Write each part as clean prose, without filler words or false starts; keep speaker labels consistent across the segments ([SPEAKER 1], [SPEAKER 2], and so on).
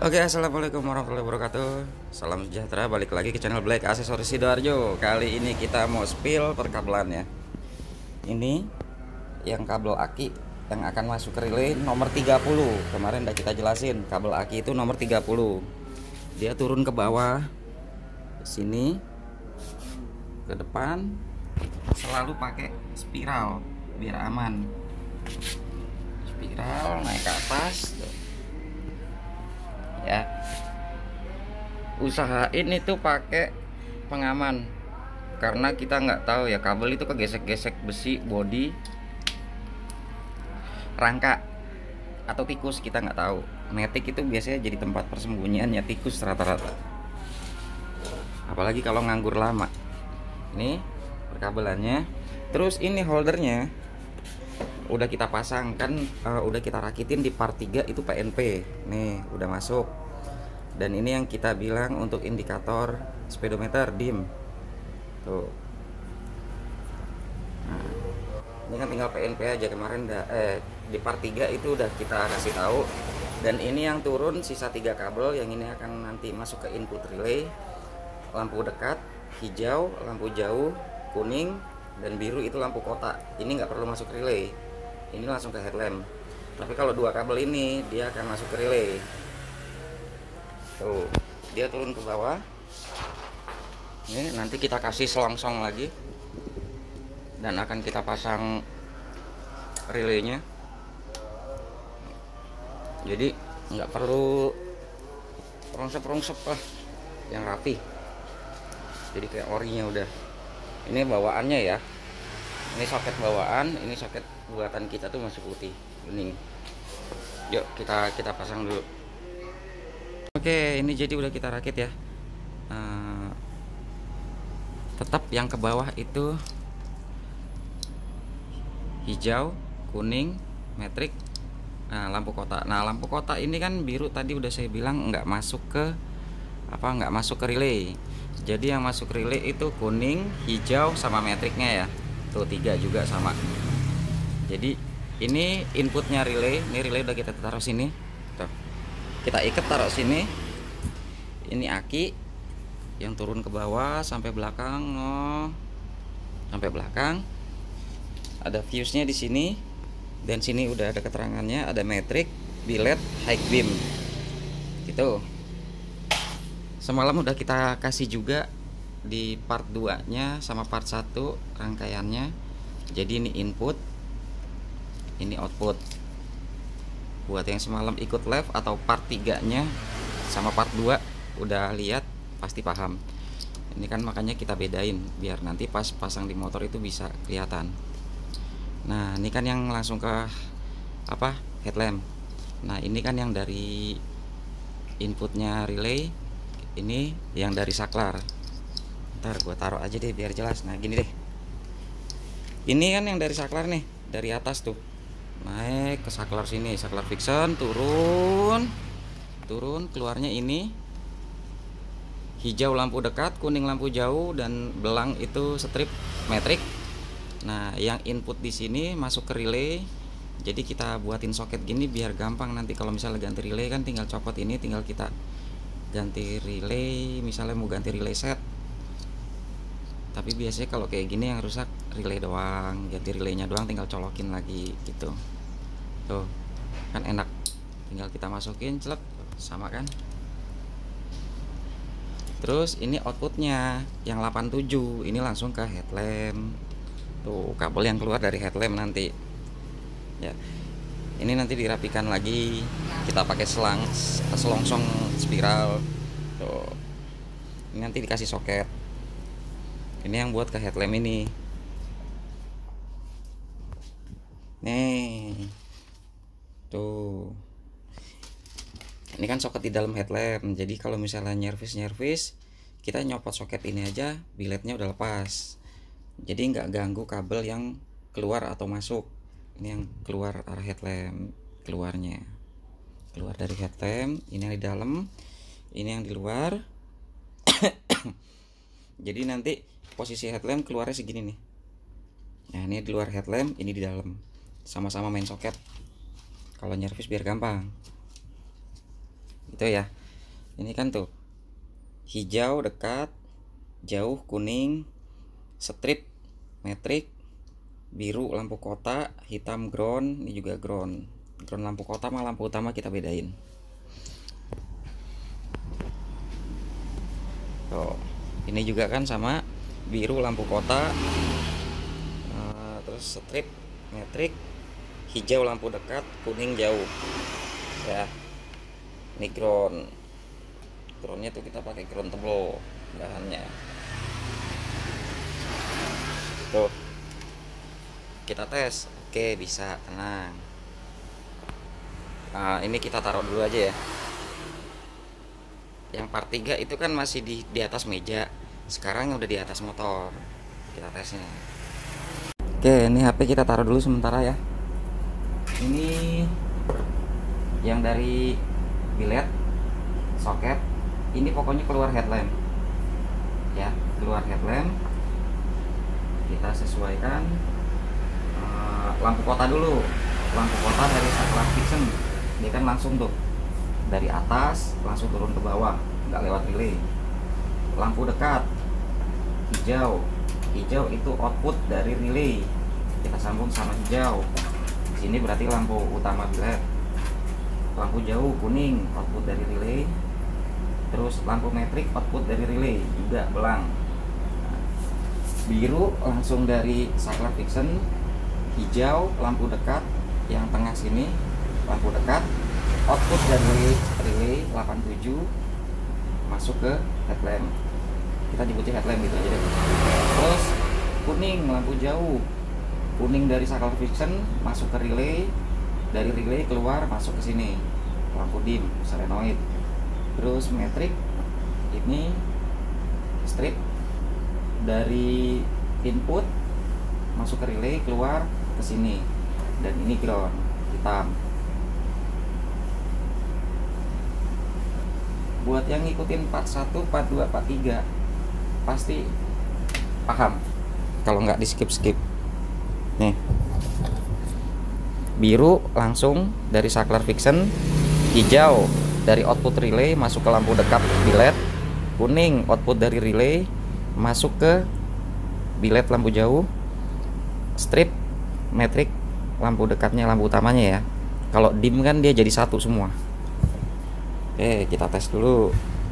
[SPEAKER 1] Oke, assalamualaikum warahmatullahi wabarakatuh. Salam sejahtera, balik lagi ke channel Black Aksesoris Sidoarjo. Kali ini kita mau spill perkabelan ya. Ini yang kabel aki yang akan masuk ke relay nomor 30. Kemarin udah kita jelasin, kabel aki itu nomor 30. Dia turun ke bawah sini ke depan, selalu pakai spiral biar aman. Spiral naik ke atas ya, usahain itu pakai pengaman karena kita nggak tahu ya, kabel itu kegesek-gesek besi, bodi, rangka atau tikus, kita nggak tahu. Matic itu biasanya jadi tempat persembunyiannya tikus rata-rata, apalagi kalau nganggur lama. Ini perkabelannya, terus ini holdernya udah kita pasang kan, udah kita rakitin di part 3 itu PNP nih, udah masuk. Dan ini yang kita bilang untuk indikator speedometer dim tuh. Nah, ini kan tinggal PNP aja, kemarin di part 3 itu udah kita kasih tahu. Dan ini yang turun sisa 3 kabel yang ini akan nanti masuk ke input relay. Lampu dekat hijau, lampu jauh kuning, dan biru itu lampu kotak. Ini nggak perlu masuk relay, ini langsung ke headlamp. Tapi kalau 2 kabel ini dia akan masuk ke relay. Tuh, dia turun ke bawah. Ini nanti kita kasih selongsong lagi dan akan kita pasang relaynya. Jadi nggak perlu rongsep-rongsep lah, yang rapi. Jadi kayak orinya udah. Ini bawaannya ya. Ini soket bawaan, ini soket buatan kita tuh masih putih. Ini. Yuk kita pasang dulu. Oke, ini jadi udah kita rakit ya. Tetap yang ke bawah itu hijau, kuning, metrik, lampu kotak. Nah, lampu kotak ini kan biru tadi udah saya bilang nggak masuk ke relay. Jadi yang masuk relay itu kuning, hijau, sama metriknya ya. Tuh 3 juga sama. Jadi ini inputnya relay. Ini relay udah kita taruh sini. Tuh. Kita ikat taruh sini. Ini aki yang turun ke bawah sampai belakang, sampai belakang. Ada fuse-nya di sini. Dan sini udah ada keterangannya, ada metrik, billet, high beam. Gitu. Semalam udah kita kasih juga di part 2 nya sama part 1 rangkaiannya. Jadi ini input, ini output. Buat yang semalam ikut live atau part 3 nya sama part 2 udah lihat pasti paham. Ini kan makanya kita bedain biar nanti pas pasang di motor itu bisa kelihatan. Nah, ini kan yang langsung ke headlamp. Nah, ini kan yang dari inputnya relay. Ini yang dari saklar. Ntar gue taruh aja deh biar jelas. Nah, gini deh. Ini kan yang dari saklar nih, dari atas tuh. Naik ke saklar sini, saklar fiction, turun, keluarnya ini. Hijau lampu dekat, kuning lampu jauh, dan belang itu strip metrik. Nah, yang input di sini masuk ke relay. Jadi kita buatin soket gini biar gampang nanti kalau misalnya ganti relay kan tinggal copot ini, tinggal kita ganti relay. Misalnya mau ganti relay set, tapi biasanya kalau kayak gini yang rusak relay doang, ganti relaynya doang, tinggal colokin lagi gitu. Tuh kan enak, tinggal kita masukin celep, sama kan. Terus ini outputnya yang 87, ini langsung ke headlamp. Tuh kabel yang keluar dari headlamp nanti ya. Ini nanti dirapikan lagi, kita pakai selongsong spiral. Tuh, ini nanti dikasih soket. Ini yang buat ke headlamp ini. Nih, tuh. Ini kan soket di dalam headlamp. Jadi kalau misalnya nyervis, kita nyopot soket ini aja, billetnya udah lepas. Jadi nggak ganggu kabel yang keluar atau masuk. Ini yang keluar arah headlamp, keluar dari headlamp. Ini yang di dalam, ini yang di luar. Jadi nanti posisi headlamp keluarnya segini nih. Nah, ini di luar headlamp, ini di dalam. Sama-sama main soket. Kalau nyervis biar gampang. itu ya. Ini kan tuh hijau dekat, jauh kuning, strip metrik, biru lampu kota, hitam ground. Ini juga ground lampu kota sama lampu utama kita bedain. Tuh, ini juga kan sama, biru lampu kota, terus strip metrik, hijau lampu dekat, kuning jauh ya. Ini groundnya tuh kita pakai ground tebal bahannya. Tuh kita tes, oke bisa, tenang. Ini kita taruh dulu aja ya. Yang part 3 itu kan masih di atas meja, sekarang udah di atas motor. Kita tesnya. Oke, ini HP kita taruh dulu sementara ya. Ini yang dari bilet soket, ini pokoknya keluar headlamp ya, keluar headlamp. Kita sesuaikan lampu kota dulu. Lampu kota dari saklar fiction, dia kan langsung tuh dari atas langsung turun ke bawah, nggak lewat relay. Lampu dekat hijau itu output dari relay, kita sambung sama hijau. Di sini berarti lampu utama bilet. Lampu jauh kuning output dari relay, terus lampu metrik output dari relay juga belang. Biru langsung dari saklar fiction, hijau lampu dekat yang tengah sini lampu dekat, output dari relay 87 masuk ke headlamp. Kita nyebutnya headlamp gitu aja deh. Terus kuning lampu jauh, kuning dari saklar fiction masuk ke relay, dari relay keluar masuk ke sini lampu dim solenoid. Terus metrik ini strip dari input masuk ke relay keluar ke sini, dan ini ground hitam. Buat yang ngikutin part 1, part 2, part 3 pasti paham kalau nggak di skip. Nih, biru langsung dari saklar fiction, hijau dari output relay masuk ke lampu dekat bilet, kuning output dari relay masuk ke bilet lampu jauh, strip metrik lampu dekatnya lampu utamanya ya. Kalau dim kan dia jadi satu semua. Oke, kita tes dulu.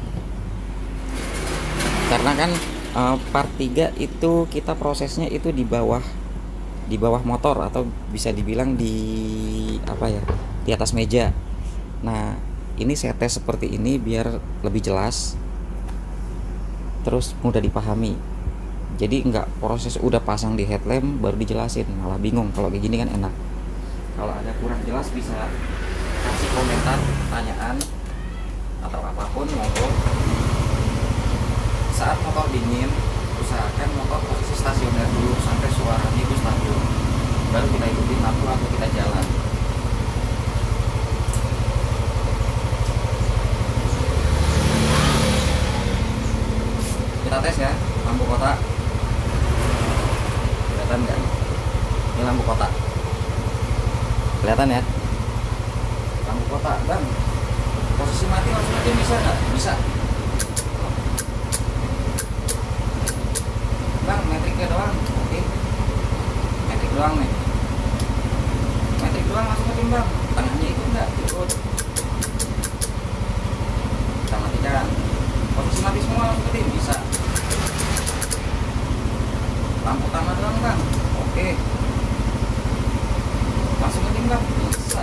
[SPEAKER 1] Karena kan part 3 itu kita prosesnya itu di bawah motor, atau bisa dibilang di apa ya, di atas meja. Nah, ini saya tes seperti ini biar lebih jelas, terus mudah dipahami. Jadi nggak proses udah pasang di headlamp baru dijelasin, malah bingung. Kalau kayak gini kan enak. Kalau ada kurang jelas bisa kasih komentar, pertanyaan atau apapun, monggo. Saat motor dingin, usahakan motor posisi stasioner dulu sampai suaranya itu stabil, baru kita ikutin lampu atau kita jalan. Kita tes ya, lampu kota. Kelihatan kan? Ini lampu kota. Kelihatan ya? Lampu kota, bang. Posisi mati langsung aja bisa nggak? Bisa. Bang, metriknya doang. Oke. Metrik doang nih. Metrik doang langsung aja bang. Tengahnya itu enggak ikut. Kita matikan. Posisi mati semua langsung aja bisa. Lampu utama doang bang. Oke. Langsung aja bang. Bisa.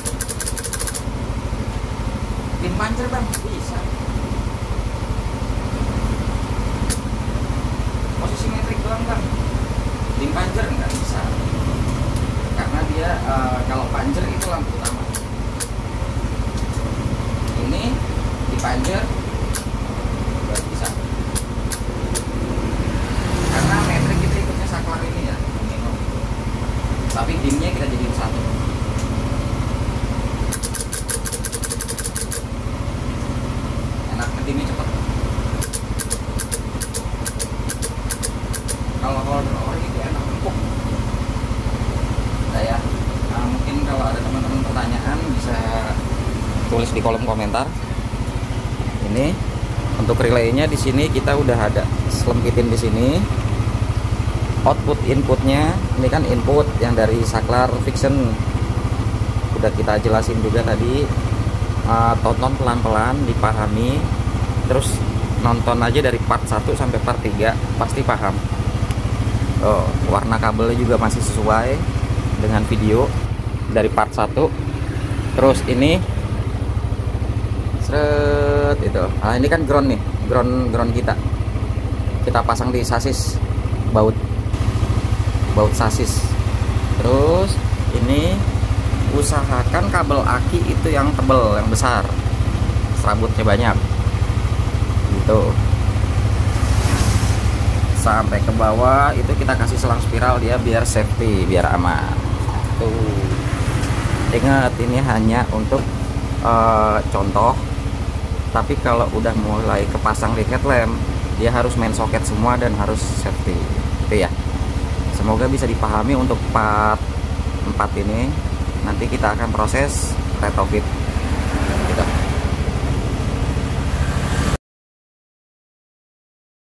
[SPEAKER 1] Tim pancer bang. Bisa. Posisi metrik doang bang. Tim pancer nggak bisa, karena dia kalau pancer itu lampu utama. Ini di pancer nggak bisa, karena metrik kita ikutnya saklar ini ya, tapi dimnya kita jadiin satu. Enak, ngedimnya cepet. Kalau ori itu enak empuk. Nah ya, mungkin kalau ada teman-teman pertanyaan bisa tulis di kolom komentar. ini. Untuk relaynya di sini kita udah ada selempitin di sini. Output inputnya ini kan input yang dari saklar fiction, udah kita jelasin juga tadi. Tonton pelan-pelan, dipahami, terus nonton aja dari part 1 sampai part 3 pasti paham. Warna kabelnya juga masih sesuai dengan video dari part 1. Terus ini seret itu. Nah, ini kan ground nih, ground kita pasang di sasis, baut sasis. Terus ini usahakan kabel aki itu yang tebel, yang besar, serabutnya banyak gitu. Sampai ke bawah itu kita kasih selang spiral dia biar safety, biar aman tuh. Ingat ini hanya untuk contoh, tapi kalau udah mulai kepasang di headlamp dia harus main soket semua dan harus safety gitu ya. Semoga bisa dipahami untuk part 4 ini. Nanti kita akan proses retrofit.